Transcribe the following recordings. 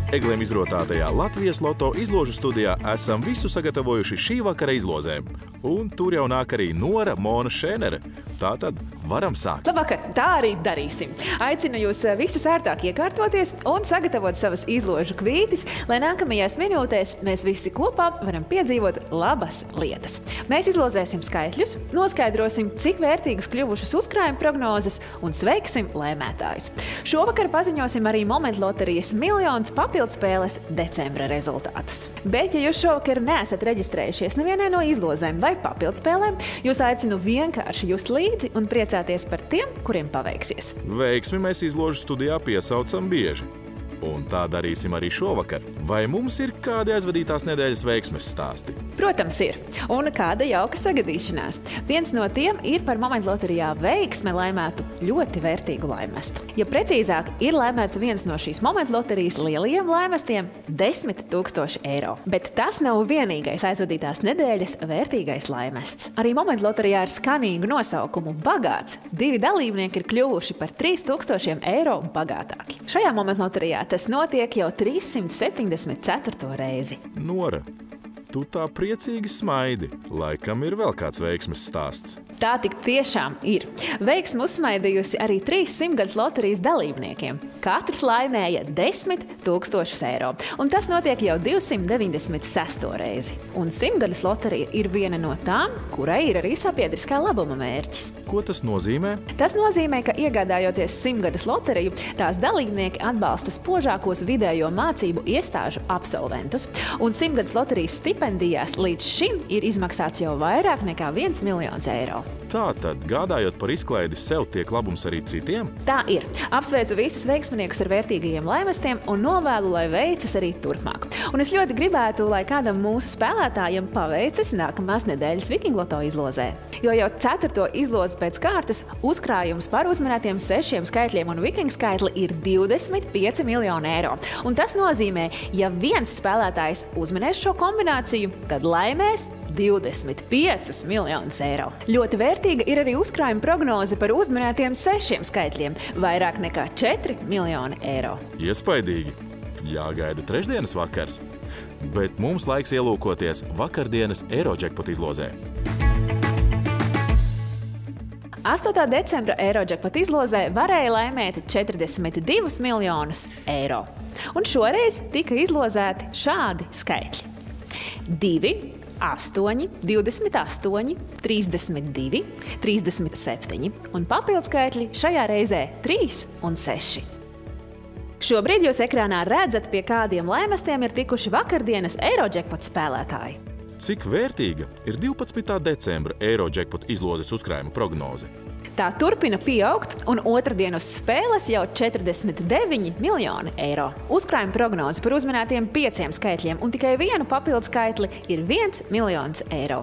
Eglēm izrotātajā Latvijas loto izložu studijā esam visu sagatavojuši šī vakara izlozēm. Un tur jau nāk arī Nora Mona Šēnere. Tātad varam sākt. Labvakar, tā arī darīsim. Aicinu jūs visus ērtāk iekārtoties un sagatavot savas izložu kvītis, lai nākamajās minūtēs mēs visi kopā varam piedzīvot labas lietas. Mēs izlozēsim skaitļus, noskaidrosim, cik vērtīgas kļuvušas uzkrājuma prognozes un sveiksim lēmētājus. Šovakar paziņosim arī Momentloterijas miljonus papildspēles decembra rezultātus. Bet, ja jūs šovakar neesat reģistrējušies nevienai no izlozēm vai papildspēlēm, jūs aicinu vienkārši just līdzi un priecāties par tiem, kuriem paveiksies. Veiksmi mēs izložu studijā piesaucam bieži. Un tā darīsim arī šovakar. Vai mums ir kādi aizvadītās nedēļas veiksmes stāsti? Protams, ir. Un kāda jauka sagadīšanās. Viens no tiem ir par Momentloterijā veiksme laimētu ļoti vērtīgu laimestu. Ja precīzāk, ir laimēts viens no šīs Momentloterijas lielajiem laimestiem – 10 000 eiro. Bet tas nav vienīgais aizvadītās nedēļas vērtīgais laimests. Arī Momentloterijā ar skanīgu nosaukumu Bagāts 2 dalībnieki ir kļuvuši par 3000 eiro bagātāki. Šajā Momentloterijā tas notiek jau 374. reizi. Nora, tu tā priecīgi smaidi. Laikam ir vēl kāds veiksmes stāsts. Tā tik tiešām ir. Veiksmi uzsmaidījusi arī 3 simtgadus loterijas dalībniekiem. Katrs laimēja 10 000 eiro. Un tas notiek jau 296. reizi. Un simtgadus loterija ir viena no tām, kurai ir arī sabiedriskā labuma mērķis. Ko tas nozīmē? Tas nozīmē, ka iegādājoties simtgadus loteriju, tās dalībnieki atbalsta spožākos vidējo mācību iestāžu absolventus. Un simtgadus loterijas stipendijās līdz šim ir izmaksāts jau vairāk nekā 1 miljons eiro. Tātad, gādājot par izklaidi sev, tiek labums arī citiem? Tā ir. Apsveicu visus veiksminiekus ar vērtīgajiem laimestiem un novēlu, lai veicas arī turpmāk. Un es ļoti gribētu, lai kādam mūsu spēlētājiem paveicas nākamās nedēļas Vikingloto izlozē. Jo jau 4. izlozi pēc kārtas uzkrājums par uzmanētiem 6 skaitļiem un Viking skaitli ir 25 miljoni eiro. Un tas nozīmē, ja viens spēlētājs uzmanēs šo kombināciju, tad laimēs 25 miljonus eiro. Ļoti vērtīga ir arī uzkrājuma prognoze par uzmanētiem 6 skaitļiem – vairāk nekā 4 miljoni eiro. Iespaidīgi. Jāgaida trešdienas vakars. Bet mums laiks ielūkoties vakardienas Eirojackpot izlozē. 8. decembra Eirojackpot izlozē varēja laimēt 42 miljonus eiro. Un šoreiz tika izlozēti šādi skaitļi. 2, 8, 28, 32, 37 un papildskaitļi šajā reizē 3 un 6. Šobrīd jūs ekrānā redzat, pie kādiem laimestiem ir tikuši vakardienas Eirojackpot spēlētāji. Cik vērtīga ir 12. decembra Eirojackpot izlozes uzkrājuma prognoze? Tā turpina pieaugt, un otrdien uz spēles jau 49 miljoni eiro. Uzkrājuma prognoze par uzmanētiem 5 skaitļiem un tikai vienu papildu skaitli ir 1 miljons eiro.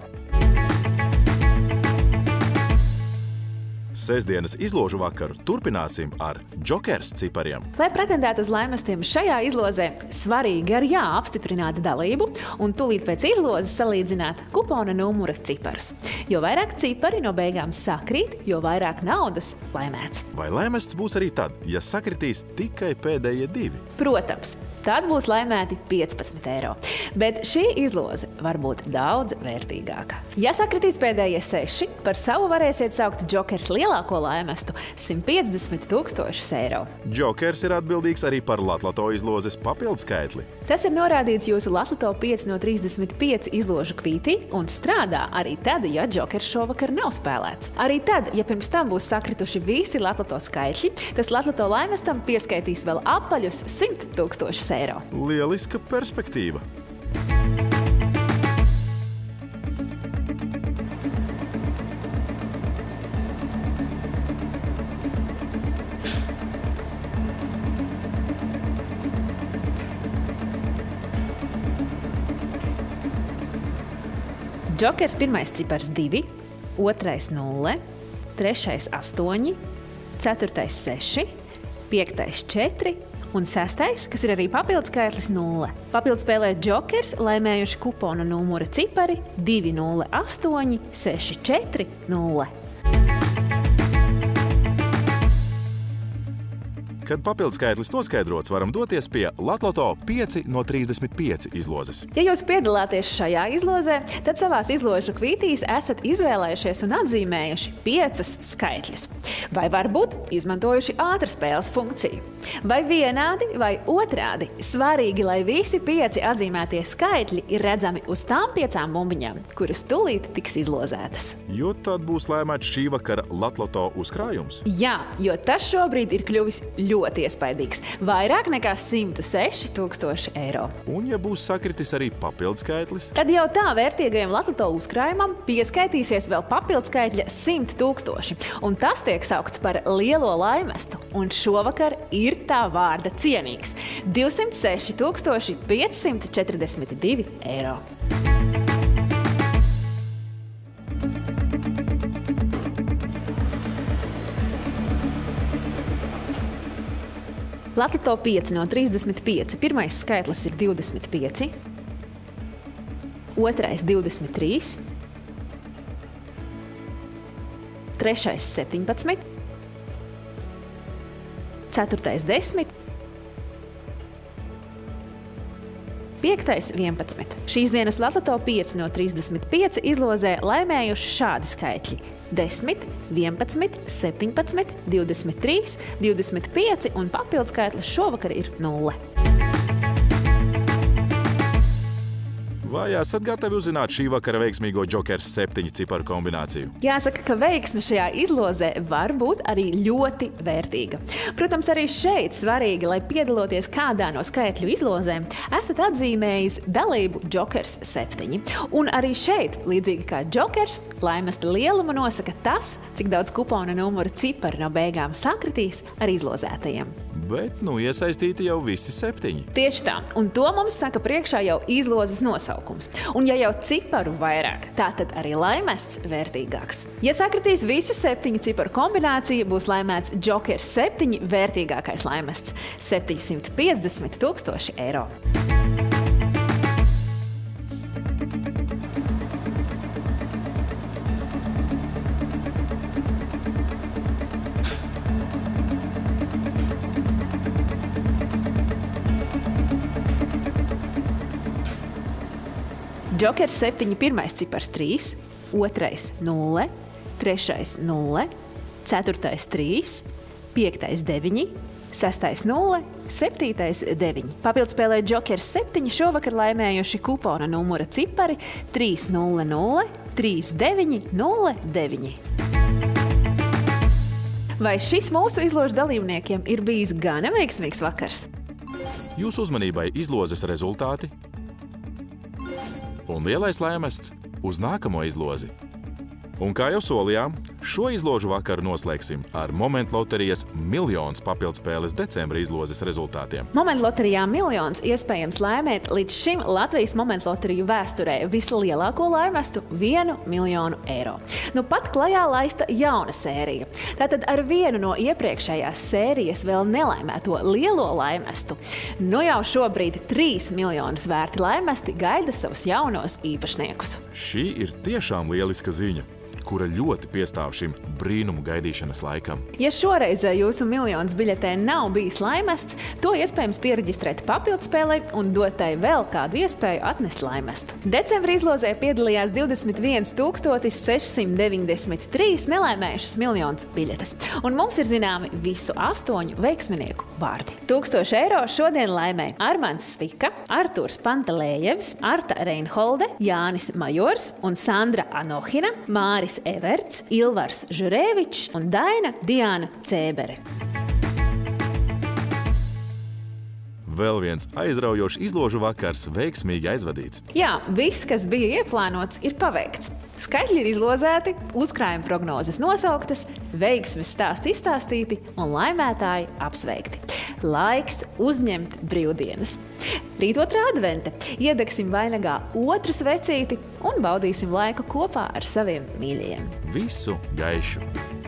Sestdienas izložu vakaru turpināsim ar Jokers cipariem. Lai pretendētu uz laimestiem šajā izlozē, svarīgi ar jā apstiprināt dalību un tūlīt pēc izlozes salīdzināt kupona numura ciparus. Jo vairāk cipari no beigām sakrīt, jo vairāk naudas laimēts. Vai laimests būs arī tad, ja sakritīs tikai pēdējie 2? Protams, tad būs laimēti 15 eiro. Bet šī izloze var būt daudz vērtīgāka. Ja sakritīs pēdējie 6, par savu varēsiet saukt Jokers lielāko laimestu – 150 000 eiro. Jokers ir atbildīgs arī par Latloto izlozes papildskaitli. Tas ir norādīts jūsu Latloto 5 no 35 izložu kvītī un strādā arī tad, ja Jokers šovakar nav spēlēts. Arī tad, ja pirms tam būs sakrituši visi Latloto skaitļi, tas Latloto laimestam pieskaitīs vēl apaļus 100 000 eiro. Lieliska perspektīva! Jokers pirmais cipars 2, otrais 0, trešais 8, ceturtais 6, piektais 4 un 6, kas ir arī papildskaitlis 0. Papildspēlē Jokers laimējuši kupona numura cipari 208 64 0. Kad papildskaitlis noskaidrots, varam doties pie Latloto 5 no 35 izlozes. Ja jūs piedalāties šajā izlozē, tad savās izložu kvītīs esat izvēlējušies un atzīmējuši 5 skaitļus. Vai varbūt izmantojuši ātrspēles funkciju. Vai vienādi vai otrādi. Svarīgi, lai visi 5 atzīmētie skaitļi ir redzami uz tām 5 bumbiņām, kuras tūlīt tiks izlozētas. Jo tad būs lēmēts šī vakara Latloto uzkrājums. Jā, jo tas šobrīd ir kļuvis ļoti iespaidīgs. Vairāk nekā 106 000 eiro. Un ja būs sakritis arī papildskaitlis, Tad jau tā vērtīgajam Latloto uzkrājumam pieskaitīsies vēl papildskaitļa 100 000. Un tas tiek saukts par lielo laimestu. Un šovakar ir tā vārda cienīgs – 206 542 eiro. Latloto 5 no 35. Pirmais skaitlis ir 25, otrais 23, trešais 17, ceturtais 10, piektais 11. Šīs dienas Latloto 5 no 35 izlozē laimējuši šādi skaitļi – 10, 11, 17, 23, 25 un papildskaitlis šovakar ir 0. vai esat gatavi uzzināt šī vakara veiksmīgo Jokers 7 ciparu kombināciju? Jāsaka, ka veiksme šajā izlozē var būt arī ļoti vērtīga. Protams, arī šeit svarīgi, lai piedaloties kādā no skaitļu izlozēm, esat atzīmējis dalību Jokers 7. Un arī šeit, līdzīgi kā Jokers, laimesta lielumu nosaka tas, cik daudz kupona numuru cipari no beigām sakritīs ar izlozētajiem. Bet, iesaistīti jau visi 7. Tieši tā, un to mums saka priekšā jau izlozes nosaukums. Un ja jau ciparu vairāk, tā tad arī laimests vērtīgāks. Ja sakritīs visu 7 ciparu kombināciju, būs laimēts Jokers 7 vērtīgākais laimests – 750 000 eiro. Jokers 7 pirmais cipars 3, otrais 0, trešais 0, ceturtais 3, piektais 9, sestais 0, septītais 9. Papildspēlē Jokers 7 šovakar laimējuši kupona numura cipari 300 3909. Vai šis mūsu izložu dalībniekiem ir bijis gana veiksmīgs vakars? Jūsu uzmanībai izlozes rezultāti un lielais laimests uz nākamo izlozi. Un kā jau solījām, šo izložu vakaru noslēgsim ar Momentu loterijas miljonas papildspēles decembra izlozes rezultātiem. Momentu loterijā miljons iespējams laimēt līdz šim Latvijas Momentu loteriju vēsturē vislielāko laimestu – 1 miljonu eiro. Nu pat klajā laista jauna sērija. Tātad ar vienu no iepriekšējās sērijas vēl nelaimēto lielo laimestu. Nu jau šobrīd 3 miljonus vērti laimesti gaida savus jaunos īpašniekus. Šī ir tiešām lieliska ziņa, kura ļoti piestāv šim brīnumu gaidīšanas laikam. Ja šoreiz jūsu miljonas biļetē nav bijis laimests, to iespējams piereģistrēt papildspēlei un dot tai vēl kādu iespēju atnest laimestu. Decembra izlozē piedalījās 21 693 nelaimējušas miljonas biļetes. Un mums ir zināmi visu 8 veiksminieku vārdi. 1000 eiro šodien laimē Armands Svika, Artūrs Pantelējevs, Arta Reinholde, Jānis Majors un Sandra Anohina, Māris Everts, Ilvars Žurēvičs un Daina Diana Cēbere. Vēl viens aizraujošs izložu vakars veiksmīgi aizvadīts. Jā, viss, kas bija ieplānots, ir paveikts. Skaitļi ir izlozēti, uzkrājuma prognozes nosauktas, veiksmes stāsti izstāstīti un laimētāji apsveikti. Laiks uzņemt brīvdienas. Rīt 2. advente. Iedegsim vainagā otru svecīti un baudīsim laiku kopā ar saviem mīļajiem. Visu gaišu!